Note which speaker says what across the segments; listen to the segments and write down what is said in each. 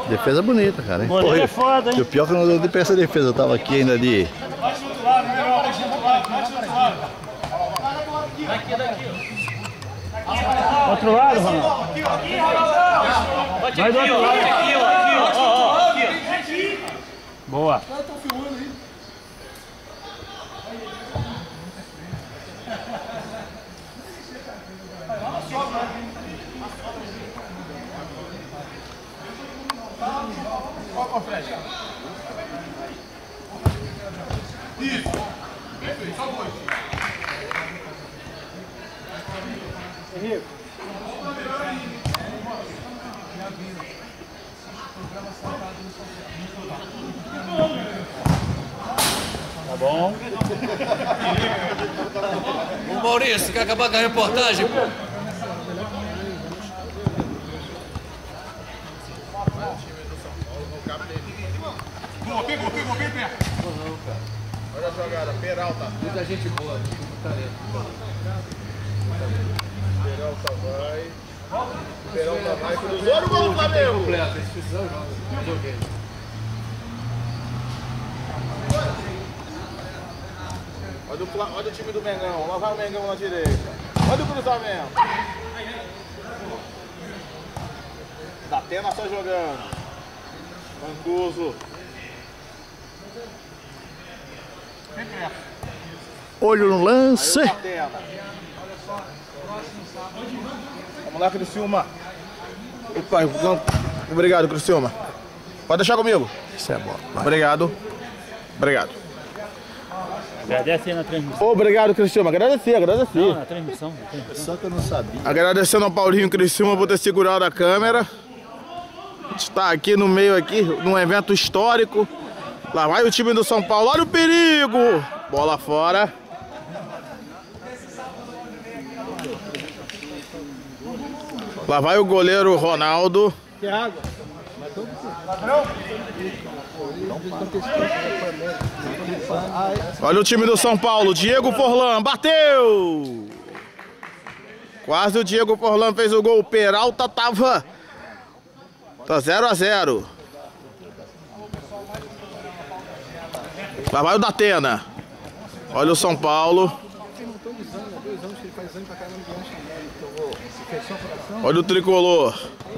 Speaker 1: Defesa bonita, cara, hein?
Speaker 2: Goleiro é foda, hein?
Speaker 1: E o pior é que eu não dei pra essa defesa, eu tava aqui ainda de...
Speaker 2: Outro lado, Ronaldo. Vai do outro lado. Aqui, ó. Boa.
Speaker 3: Ó, Fred. Isso. Perfeito, só dois.
Speaker 2: Henrique. Tá bom.
Speaker 4: Ô Maurício, quer acabar com a reportagem, pô?
Speaker 3: Boa, pegou, bem perto.
Speaker 4: Olha a jogada, Peralta. Muita gente boa, Peralta vai, cruzou no gol do Flamengo. Completo, eles precisam jogar. Olha o time do Mengão, lá vai o Mengão na direita. Olha o cruzamento. Datena só jogando. Mancuso.
Speaker 1: Olho no lance.
Speaker 4: Vamos lá, Criciúma. Opa, obrigado, Criciúma. Pode deixar comigo.
Speaker 1: Isso é bom.
Speaker 4: Obrigado.
Speaker 2: Agradece aí na transmissão.
Speaker 4: Obrigado, Criciúma. Agradeci.
Speaker 2: Não, na transmissão.
Speaker 1: Só que eu não sabia.
Speaker 4: Agradecendo ao Paulinho Criciúma por ter segurado a câmera. A gente está aqui no meio aqui, num evento histórico. Lá vai o time do São Paulo. Olha o perigo. Bola fora. Lá vai o goleiro Ronaldo. Olha o time do São Paulo. Diego Forlan bateu. Quase o Diego Forlan fez o gol. O Peralta tava... Tá 0 a 0. Lá vai o Datena. Olha o São Paulo. Olha o tricolor.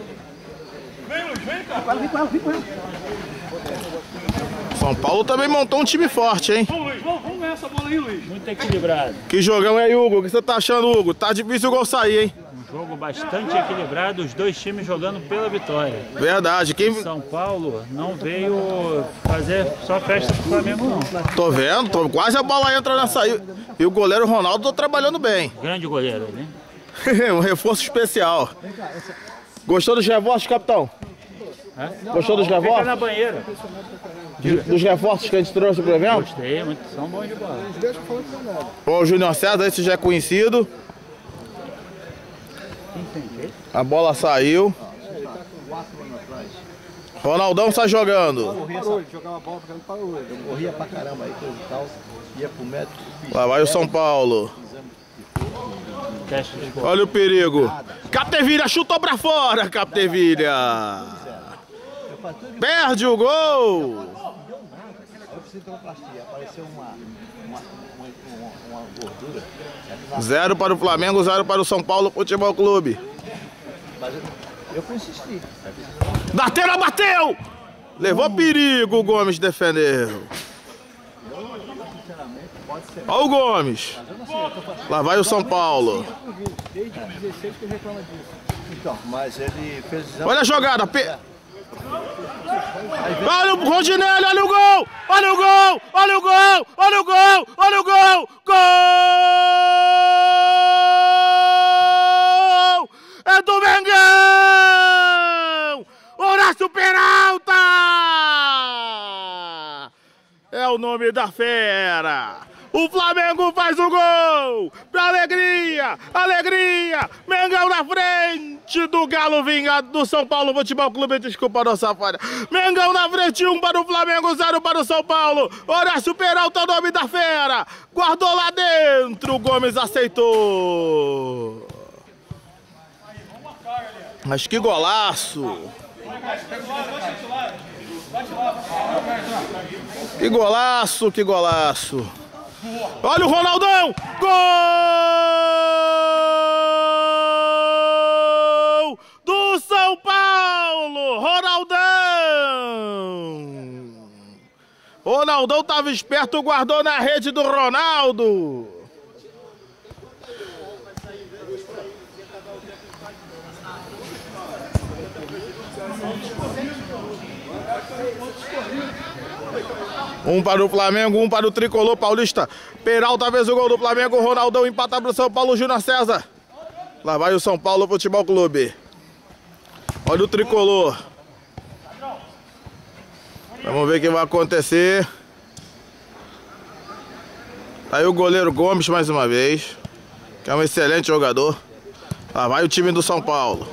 Speaker 4: São Paulo também montou um time forte, hein?
Speaker 2: Luiz, vamos ver essa bola aí, Luiz. Muito equilibrado.
Speaker 4: Que jogão é, Hugo? O que você tá achando, Hugo? Tá difícil o gol sair, hein?
Speaker 2: Um jogo bastante equilibrado, os dois times jogando pela vitória.
Speaker 4: Verdade.
Speaker 2: São Paulo não veio fazer só festa pro Flamengo, não.
Speaker 4: Tô vendo, quase a bola entra na saída. E o goleiro Ronaldo tá trabalhando bem.
Speaker 2: Grande goleiro, né?
Speaker 4: Um reforço especial. Gostou dos reforços, capitão? Gostou dos
Speaker 2: Fica
Speaker 4: reforços?
Speaker 2: na banheira.
Speaker 4: Dos reforços que a gente trouxe pro evento?
Speaker 2: Gostei, muito, são bons de bola.
Speaker 4: Bom, o Júnior César, esse já é conhecido. A bola saiu. Ronaldão sai jogando.
Speaker 1: Jogava bola, parou. Eu corria pra caramba aí, coisa e tal. Ia pro médico.
Speaker 4: Lá vai o São Paulo.
Speaker 2: Teste de bola.
Speaker 4: Olha o perigo. Capdevilha chutou pra fora, Capdevilha. Perde o gol.
Speaker 1: Apareceu uma gordura.
Speaker 4: 0 para o Flamengo, 0 para o São Paulo Futebol Clube.
Speaker 1: Mas eu insisti.
Speaker 4: Datena bateu! Levou perigo, o Gomes defendeu. Olha o Gomes. Lá vai o São Paulo.
Speaker 1: Desde 16 que eu reclamo disso. Então, mas ele fez exame.
Speaker 4: Olha a jogada. Olha o Rondinelli, olha o gol! Olha o gol! Olha o gol! Olha o gol! Olha o gol! Gol! É do Mengão! Horácio Peralta! É o nome da fera! O Flamengo faz o gol! Pra alegria! Alegria! Mengão na frente do Galo vingado do São Paulo Futebol Clube. Desculpa a nossa falha. Mengão na frente, 1 para o Flamengo, 0 para o São Paulo. Horácio Peralta, o nome da fera. Guardou lá dentro, o Gomes aceitou. Mas que golaço! Que golaço, que golaço. Olha o Ronaldão! Gol do São Paulo! Ronaldão estava esperto, guardou na rede do Ronaldo. Um para o Flamengo, um para o Tricolor Paulista. Peralta fez o gol do Flamengo, o Ronaldão empata para o São Paulo, Júnior César. Lá vai o São Paulo Futebol Clube. Olha o Tricolor. Vamos ver o que vai acontecer. Tá aí o goleiro Gomes mais uma vez, que é um excelente jogador. Lá vai o time do São Paulo.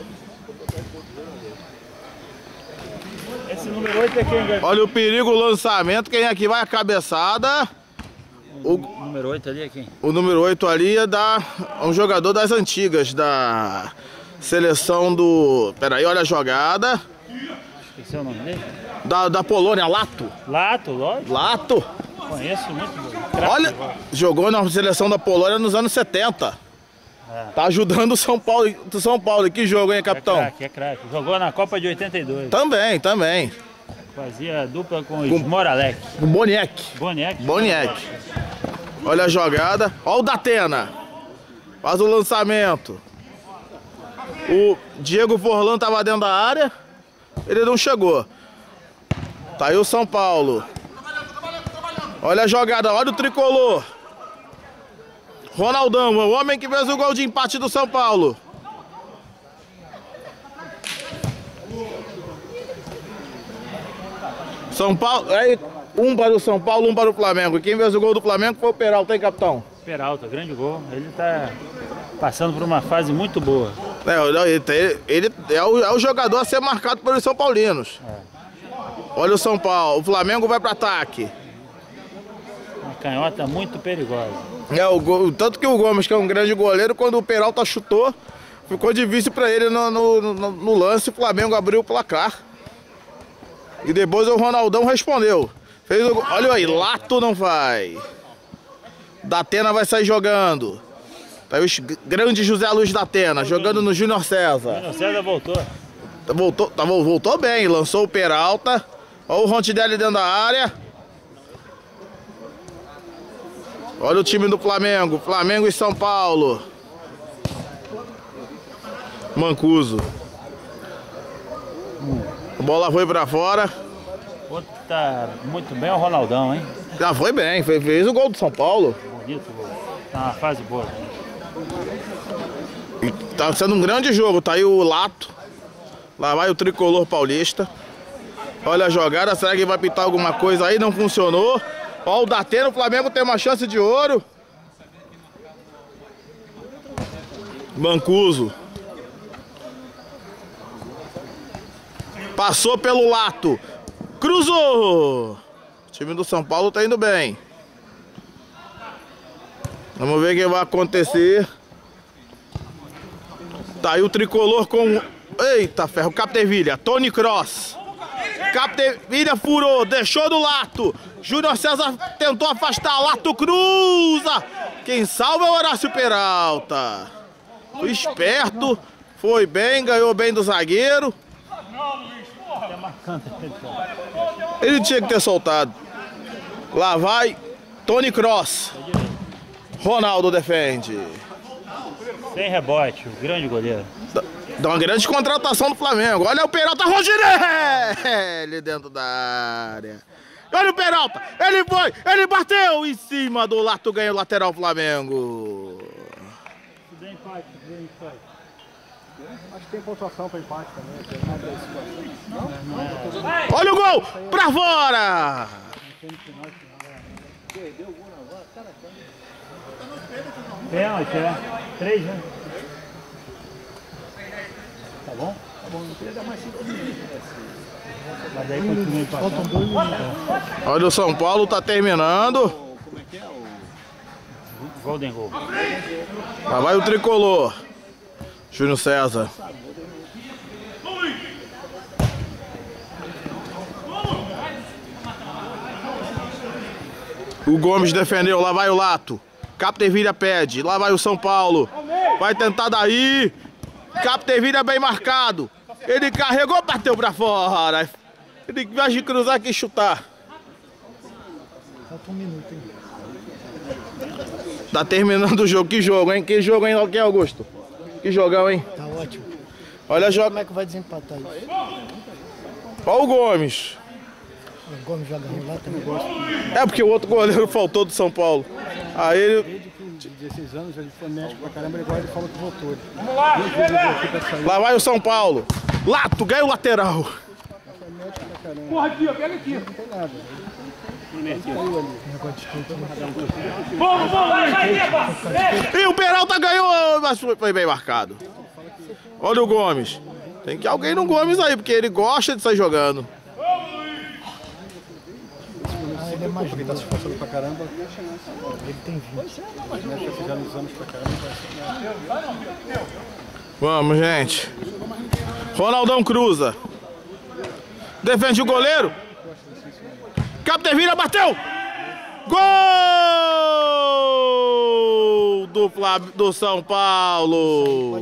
Speaker 2: Esse número 8 é quem?
Speaker 4: Olha o perigo, o lançamento. Quem aqui vai a cabeçada?
Speaker 2: O número 8 ali é quem?
Speaker 4: O número 8 ali é um jogador das antigas, da seleção do... Peraí, olha a jogada.
Speaker 2: Esqueci o nome dele?
Speaker 4: Da Polônia, Lato.
Speaker 2: Lato, lógico.
Speaker 4: Lato.
Speaker 2: Conheço muito.
Speaker 4: Olha, jogou na seleção da Polônia nos anos 70. Tá ajudando o São Paulo. Que jogo, hein, capitão?
Speaker 2: É craque. Jogou na Copa de 82.
Speaker 4: Também.
Speaker 2: Fazia dupla com o Moralec.
Speaker 4: O Boniek. Olha a jogada. Olha o Datena. Faz o lançamento. O Diego Forlan tava dentro da área. Ele não chegou. Tá aí o São Paulo. Olha a jogada, olha o Tricolor. Ronaldão, o homem que fez o gol de empate do São Paulo. São Paulo, aí um para o São Paulo, um para o Flamengo. Quem fez o gol do Flamengo foi o Peralta, hein, capitão?
Speaker 2: Peralta, grande gol. Ele tá passando por uma fase muito boa.
Speaker 4: Ele é o jogador a ser marcado pelos São Paulinos. Olha o São Paulo, o Flamengo vai para ataque.
Speaker 2: Uma canhota muito perigosa.
Speaker 4: Tanto que o Gomes, que é um grande goleiro, quando o Peralta chutou, ficou difícil para ele no lance. O Flamengo abriu o placar. E depois o Ronaldão respondeu. Olha aí, Lato não vai. Datena vai sair jogando. Tá aí o grande José Luiz Datena jogando no Júnior César.
Speaker 2: Júnior César voltou.
Speaker 4: Voltou bem, lançou o Peralta. Olha o Rontidelli dentro da área. Olha o time do Flamengo. Flamengo e São Paulo. Mancuso. A bola foi pra fora.
Speaker 2: Outro tá muito bem, o Ronaldão, hein?
Speaker 4: Já foi bem, fez o gol do São Paulo.
Speaker 2: Bonito gol. Tá uma fase boa.
Speaker 4: E tá sendo um grande jogo. Tá aí o Lato. Lá vai o Tricolor Paulista. Olha a jogada, será que vai pintar alguma coisa aí? Não funcionou. Ó, o Datena, o Flamengo tem uma chance de ouro. Mancuso. Passou pelo Lato. Cruzou. O time do São Paulo tá indo bem. Vamos ver o que vai acontecer. Tá aí o Tricolor com... Eita ferro, Capdeville, Tony Cross. Capdeville furou, deixou do Lato. Júnior César tentou afastar, Lato cruza. Quem salva é o Horácio Peralta. Foi esperto, foi bem, ganhou bem do zagueiro. Ele tinha que ter soltado. Lá vai Tony Cross. Ronaldo defende.
Speaker 2: Sem rebote, o grande goleiro.
Speaker 4: Dá uma grande contratação do Flamengo. Olha o Peralta, Roginelli dentro da área. Olha o Peralta, ele foi, ele bateu em cima do Lato, ganha o lateral Flamengo.
Speaker 1: Acho que tem pontuação para empate também.
Speaker 4: Olha o gol, pra fora.
Speaker 2: Pênalti, 3, né? Tá bom?
Speaker 1: Tá bom, não queria dar mais 5 minutos.
Speaker 2: Mas aí continua empatando.
Speaker 1: Faltam 2 minutos.
Speaker 4: Olha o São Paulo, tá terminando.
Speaker 1: Como é que é o...
Speaker 2: Golden Goal.
Speaker 4: Lá vai o Tricolor. Júnior César. O Gomes defendeu, lá vai o Lato. Capdeville pede, lá vai o São Paulo. Vai tentar daí. Capdeville bem marcado. Ele carregou, bateu pra fora. Ele vai de cruzar aqui e chutar.
Speaker 1: Falta um minuto, hein?
Speaker 4: Tá terminando o jogo. Que jogo, hein? Que jogo, hein, Augusto? Que jogão, hein?
Speaker 1: Tá ótimo.
Speaker 4: Olha, joga.
Speaker 1: Como é que vai desempatar isso?
Speaker 4: Olha o Gomes.
Speaker 1: O Gomes joga lá, também gosta.
Speaker 4: É porque o outro goleiro faltou do São Paulo. Aí ele...
Speaker 1: Desde que 16 anos ele foi médico pra caramba, agora ele falou que voltou.
Speaker 3: Vamos lá,
Speaker 4: Lá vai o São Paulo. Lato, ganha o lateral.
Speaker 3: porra aqui, ó, pega aqui.
Speaker 1: Não tem nada.
Speaker 3: Vamos, vai,
Speaker 4: E o Peralta ganhou, mas foi bem marcado. Olha o Gomes. Tem que ir alguém no Gomes aí, porque ele gosta de sair jogando.
Speaker 1: Ah, ele é mais porque tá se esforçando pra caramba. Ele tem 20. Mas já nos anos pra caramba.
Speaker 4: Vamos, gente. Ronaldão cruza. Defende o goleiro. Capdeville bateu. Gol do São Paulo.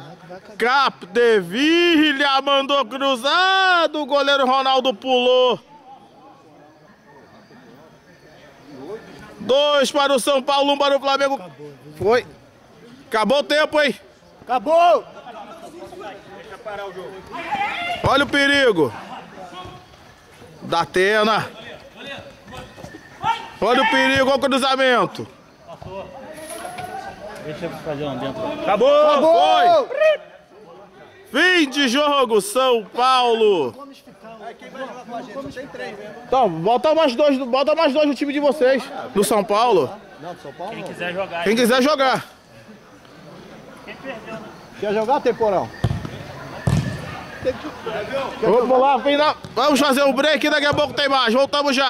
Speaker 4: Capdeville mandou cruzado. O goleiro Ronaldo pulou. 2 para o São Paulo, 1 para o Flamengo. Foi. Acabou o tempo, hein?
Speaker 1: Acabou!
Speaker 4: Olha o perigo. Da Atena. Olha o perigo, olha o cruzamento.
Speaker 2: Deixa eu fazer um dentro.
Speaker 4: Acabou! Foi! Fim de jogo, São Paulo. Então, bota mais dois no time de vocês. Do São Paulo.
Speaker 1: Não, São Paulo.
Speaker 2: Quem quiser jogar.
Speaker 4: Quem quiser jogar.
Speaker 1: Quer jogar, Temporão?
Speaker 4: Vamos lá, final. Vamos fazer um break, daqui a pouco tem mais. Voltamos já.